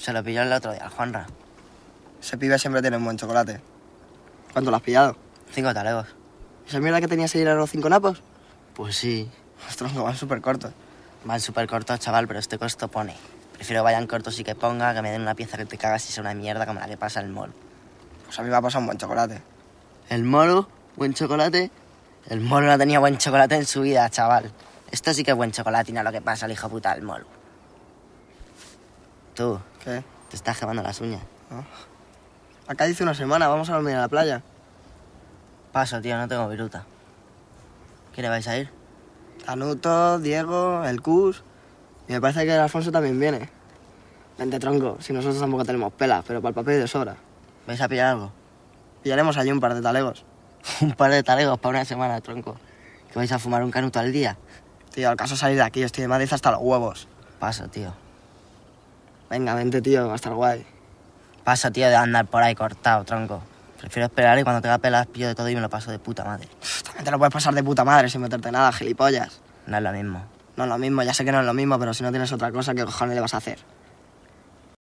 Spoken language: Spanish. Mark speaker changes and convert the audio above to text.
Speaker 1: Se lo pilló el otro día, el Juanra.
Speaker 2: Ese pibe siempre tiene un buen chocolate. ¿Cuánto lo has pillado?
Speaker 1: 5 talegos.
Speaker 2: ¿Esa mierda que tenía 6 euros 5 napos?
Speaker 1: Pues sí.
Speaker 2: Los troncos van súper cortos.
Speaker 1: Van súper cortos, chaval, pero este costo pone. Prefiero que vayan cortos y que ponga, que me den una pieza que te cagas y sea una mierda como la que pasa en el mall.
Speaker 2: Pues a mí me ha pasado un buen chocolate.
Speaker 1: ¿El moro? ¿Buen chocolate? El moro no tenía buen chocolate en su vida, chaval. Esto sí que es buen chocolate y no lo que pasa el hijo puta del moro. Tú,
Speaker 2: ¿Qué?
Speaker 1: te estás quemando las uñas.
Speaker 2: Acá dice una semana, vamos a dormir a la playa.
Speaker 1: Paso, tío, no tengo viruta. ¿Quiénes vais a ir?
Speaker 2: Tanuto, Diego, el Cus. Y me parece que el Alfonso también viene. Vente, tronco, si nosotros tampoco tenemos pelas, pero para el papel de sobra.
Speaker 1: ¿Vais a pillar algo?
Speaker 2: Pillaremos allí un par de talegos.
Speaker 1: Un par de talegos para una semana, tronco. ¿Que vais a fumar un canuto al día?
Speaker 2: Tío, al caso salir de aquí, estoy de Madrid hasta los huevos.
Speaker 1: Paso, tío.
Speaker 2: Venga, vente, tío, va a estar guay.
Speaker 1: Paso, tío, de andar por ahí cortado, tronco. Prefiero esperar y cuando tenga pelas pillo de todo y me lo paso de puta madre.
Speaker 2: También te lo puedes pasar de puta madre sin meterte nada, gilipollas.
Speaker 1: No es lo mismo.
Speaker 2: No es lo mismo, ya sé que no es lo mismo, pero si no tienes otra cosa, ¿qué cojones le vas a hacer?